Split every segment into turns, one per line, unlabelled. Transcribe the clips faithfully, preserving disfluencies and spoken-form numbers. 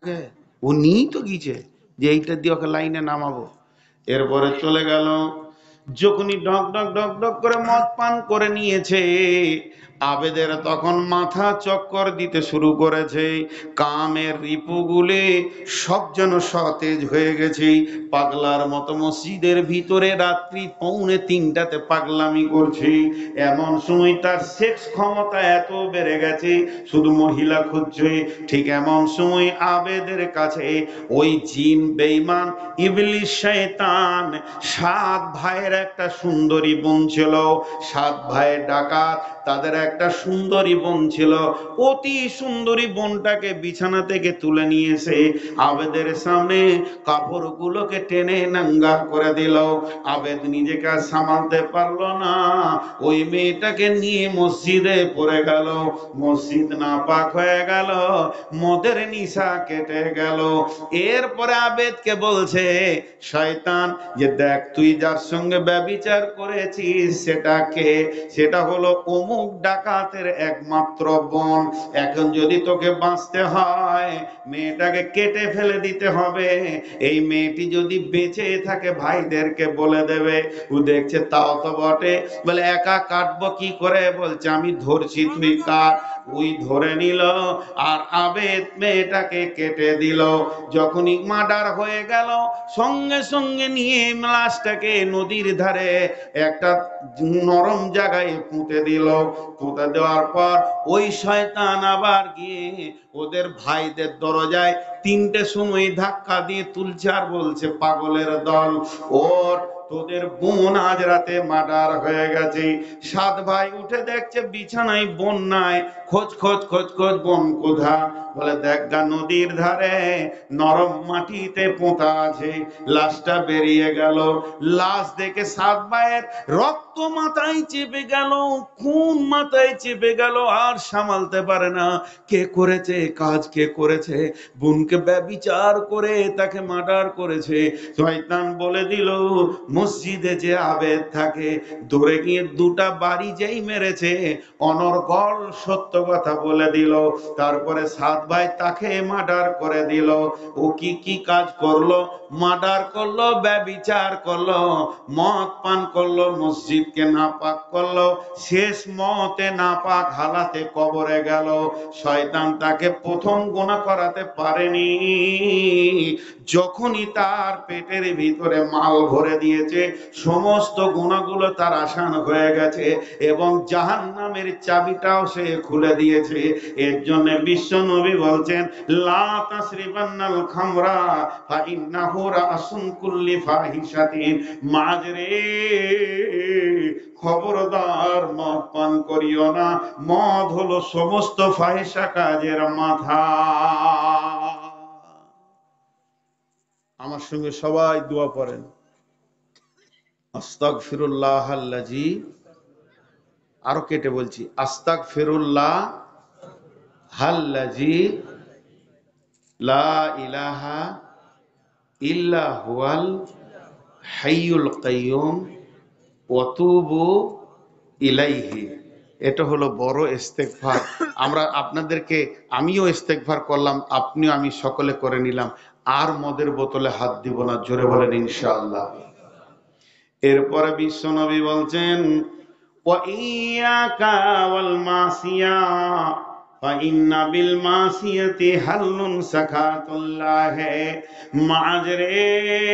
ও নিয়েই তো গিয়েছে যে এইটা দিয়ে ওকে লাইনে নামাবো। এরপরে চলে গেল। যখনই ডক ডক ডক ডক করে মদ পান করে নিয়েছে, আবেদের তখন মাথা চক্কর দিতে শুরু করেছে। কামের রিপুগুলি সব যেন সতেজ হয়ে গেছে। পাগলার মতো মসজিদের ভিতরে রাত্রি পৌনে তিনটাতে পাগলামি করছে। এমন সময় তার সেক্স ক্ষমতা এত বেড়ে গেছে, শুধু মহিলা খুঁজছে। ঠিক এমন সময় আবেদের কাছে ওই জিন বেঈমান ইবলিস শয়তান, সাত ভাইয়ের একটা সুন্দরী বোন ছিল, সাত ভাইয়ের ডাকাত, তাদের একটা সুন্দরী বোন ছিল। অতি সুন্দরী বোনটাকে বিছানা থেকে তুলে নিয়েছে, আবেদের সামনে কাপড়গুলোকে টেনে নাঙ্গা করে দিল। আবেদ নিজেকে আর সামালতে পারলো না, ওই মেয়েটাকে নিয়ে মসজিদে পড়ে গেল। মসজিদ নাপাক হয়ে গেল, মদের নিশা কেটে গেল। এরপরে আবেদকে বলছে শয়তান যে দেখ, তুই যার সঙ্গে ব্যভিচার করেছিস সেটা কে? সেটা হলো অমুক ডাকাতের একমাত্র বোন। এখন যদি তোকে বাঁচতে হয়, মেয়েটাকে কেটে ফেলে দিতে হবে। এই মেয়েটি যদি বেঁচে থাকে ভাইদেরকে বলে দেবে। ও দেখছে তাও তো বটে, বলে একা কাটবো কি করে? বলছে আমি ধরছি, তুই কাট। ওই ধরে নিল আর আবেদ মেয়েটাকে কেটে দিল। যখনই মার্ডার হয়ে গেল, সঙ্গে সঙ্গে নিয়ে লাশটাকে নদীর ধারে একটা নরম জায়গায় পুঁতে দিল। পুঁতে দেওয়ার পর ওই শয়তান আবার গিয়ে ওদের ভাইদের দরজায় তিনটে সময় ধাক্কা দিয়ে তুলছে আর বলছে পাগলের দল ওর, তোদের বোন আজ রাতে মার্ডার হয়ে গেছে। সাত ভাই উঠে দেখছে বিছানায় বোন নাই। খোঁজ খোঁজ খোঁজ খোঁজ বোন কোথা? বলে দেখ গা, নদীর ধারে নরম মাটিতে পোঁতা আছে। লাশটা বেরিয়ে গেল। লাশ দেখে সাত ভাইয়ের রক্ত মাথায় চেপে গেল, খুন মাথায় চেপে গেল, আর সামালতে পারে না। কে করেছে কাজ? কে করেছে? বোনকে ব্যভিচার করে তাকে মার্ডার করেছে। শয়তান বলে দিল মসজিদে যে আবেদ থাকে, ধরে গিয়ে দুটা বাড়ি যেই মেরেছে, অনর্গল সত্য কথা বলে দিল। তারপরে সাত ভাই তাকে মার্ডার করে দিল। ও কি কি কাজ করলো? মার্ডার করলো, ব্যভিচার করলো, মদ পান করলো, মসজিদকে নাপাক করলো, শেষ মতে নাপাক হালাতে কবরে গেল। শয়তান তাকে প্রথম গুনাহ করাতে পারেনি। যখনই তার পেটের ভিতরে মাল ভরে দিয়েছে, সমস্ত গুনাহগুলো তার আসান হয়ে গেছে এবং জাহান্নামের চাবিটাও সে খুলে দিয়েছে। এর জন্য বিশ্ব নবী বলছেন লা তাসরিবান্নাল খামরা ফা ইন্নাহু রাসুন কুল্লি ফাহিশাতিন। মাজরে খবরদার মদ পান করিও না, মদ হলো সমস্ত ফাহিশা কাজের মাথা। আমার সঙ্গে সবাই দোয়া পড়েন, আস্তাগফিরুল্লাহাল্লাযী, আরো কেটে বলছি, আস্তাগফিরুল্লাহ হাল্লাযী লা ইলাহা ইল্লা হুয়াল হাইয়ুল কাইয়ুম ওয়া তুবু ইলাইহি। এটা হলো বড় ইস্তেগফার। আমরা আপনাদেরকে, আমিও ইস্তেগফার করলাম, আপনিও আমি সকলে করে নিলাম। আর মদের বোতলে হাত দিব না, জোরে বলেন ইনশাআল্লাহ। এরপরে বিশ্ব নবী বলছেন ওয়া ইয়াকা ওয়াল মাসিয়া ফা ইন্না বিল মাসিয়াতি হাল্লুন সাকাতুল্লাহ। মাজরে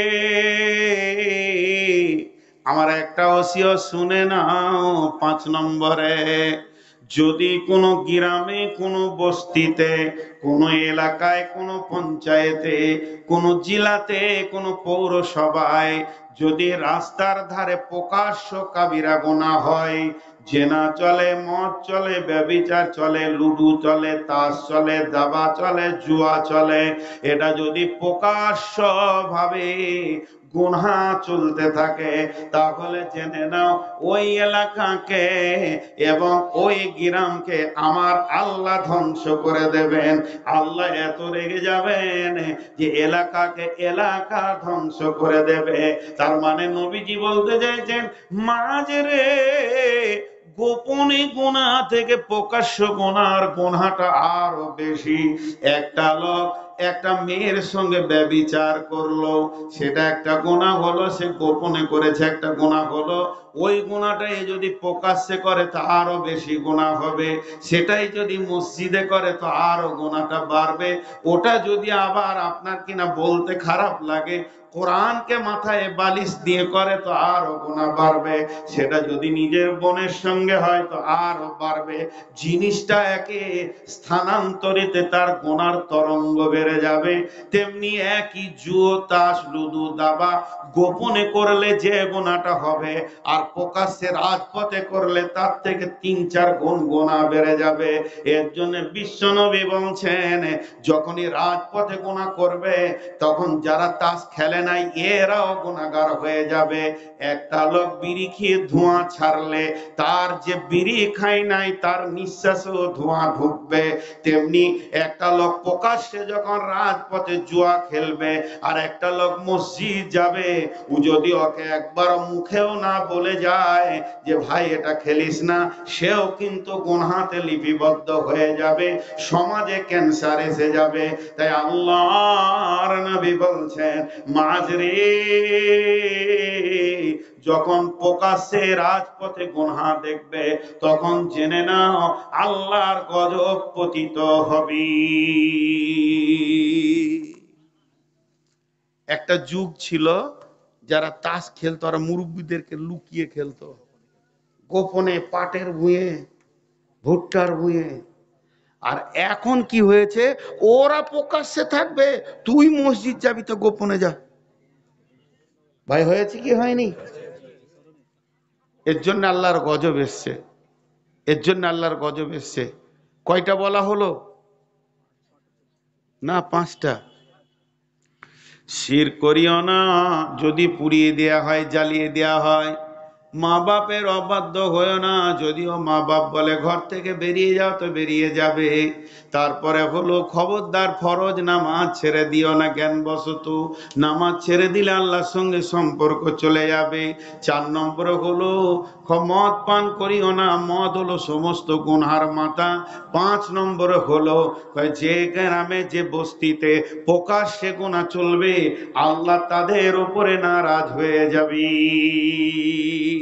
আমার একটা ওসিয়ত শুনে নাও। পাঁচ নম্বরে, যদি কোনো গ্রামে, কোনো বস্তিতে, কোনো এলাকায়, কোনো পঞ্চায়েতে, কোনো জেলাতে, কোনো পৌরসভায় যদি রাস্তার ধারে প্রকাশ্য কাবিরা গুনাহ হয়, জেনা চলে, মদ চলে, ব্যভিচার চলে, লুডু চলে, তাস চলে, দাবা চলে, জুয়া চলে, এটা যদি প্রকাশ্য ভাবে গুনাহ চলতে থাকে, তাহলে জেনে নাও ওই এলাকাকে এবং ওই গ্রামকে আমার আল্লাহ ধ্বংস করে দেবেন। আল্লাহ এত রেগে যাবেন যে এলাকাকে এলাকা ধ্বংস করে দেবে। তার মানে নবীজি বলতে চাইছেন মাজরে গোপনে গুনাহ থেকে প্রকাশ্য গুনার গুনাহটা আরো বেশি। একটা লোক একটা মেয়ের সঙ্গে ব্যভিচার করলো, সেটা একটা গুনাহ হলো, সে গোপনে করেছে একটা গুনাহ হলো। ওই গুনাহটাই যদি প্রকাশ্যে করে তো আরো বেশি গুনাহ হবে, সেটাই যদি মসজিদে করে তো আরো গুনাহটা বাড়বে। ওটা যদি আবার আপনার কিনা বলতে খারাপ লাগে কোরআনকে মাথায় বালিশ দিয়ে করে তো আরো গুনাহ বাড়বে, সেটা যদি নিজের বোনের সঙ্গে হয় তো আরো বাড়বে। জিনিসটা একে স্থানান্তরিতে তার গুনার তরঙ্গ বেড়ে যাবে। তেমনি একই জুয়ো, তাস, লুডু, দাবা গোপনে করলে যে গুনাহটা হবে আর প্রকাশ্যে রাজপথে করলে তার থেকে তিন চার গুণ গুনাহ বেড়ে যাবে। এর জন্য বিশ্বনবী বলছেন, যখনই রাজপথে গুনাহ করবে তখন যারা তাস খেলে নাই এরাও গুনাহগার হয়ে যাবে। একটা লোক বিড়ি খেয়ে ধোঁয়া ছাড়লে তার যে বিড়ি খাই নাই তার নিঃশ্বাসেও ধোঁয়া ঢুকবে। তেমনি একটা লোক প্রকাশ্যে যখন রাজপথে জুয়া খেলবে আর একটা লোক মসজিদ যাবে, ও যদি ওকে একবার মুখেও না বলে যায় যে ভাই এটা খেলিস না, সেও কিন্তু গুনাহতে লিপিবদ্ধ হয়ে যাবে, সমাজে ক্যান্সার এসে যাবে। তাই আল্লাহর নবী বলছেন, মাঝরে যখন প্রকাশ্যে রাজপথে গুনাহ দেখবে তখন জেনে নাও আল্লাহর গজব পতিত হবে। একটা যুগ ছিল যারা তাস খেলতো আর মুরব্বীদেরকে লুকিয়ে খেলতো, গোপনে পাটের ভুঁয়ে, ভুট্টার ভুঁয়ে। আর এখন কি হয়েছে, ওরা প্রকাশ্যে থাকবে, তুই মসজিদ যাবি তো গোপনে যা। ভাই হয়েছে কি হয়নি? এর জন্য আল্লাহর গজব এসছে, এর জন্য আল্লাহর গজব এসছে। কয়টা বলা হলো না? পাঁচটা। শির করিও না, যদি পুড়িয়ে দেয়া হয়, জ্বালিয়ে দেয়া হয়। মা বাপের অবাধ্য হয়েও না, যদিও মা বাপ বলে ঘর থেকে বেরিয়ে যাও তো বেরিয়ে যাবে। তারপরে হলো খবরদার ফরজ নামাজ ছেড়ে দিও না জ্ঞানবশত, নামাজ ছেড়ে দিলে আল্লাহর সঙ্গে সম্পর্ক চলে যাবে। চার নম্বরে হলো মদ পান করিও না, মদ হলো সমস্ত গুনহার মাতা। পাঁচ নম্বরে হলো যে গ্রামে যে বস্তিতে প্রকাশ্যে গুনাহ চলবে আল্লাহ তাদের উপরে নারাজ হয়ে যাবে।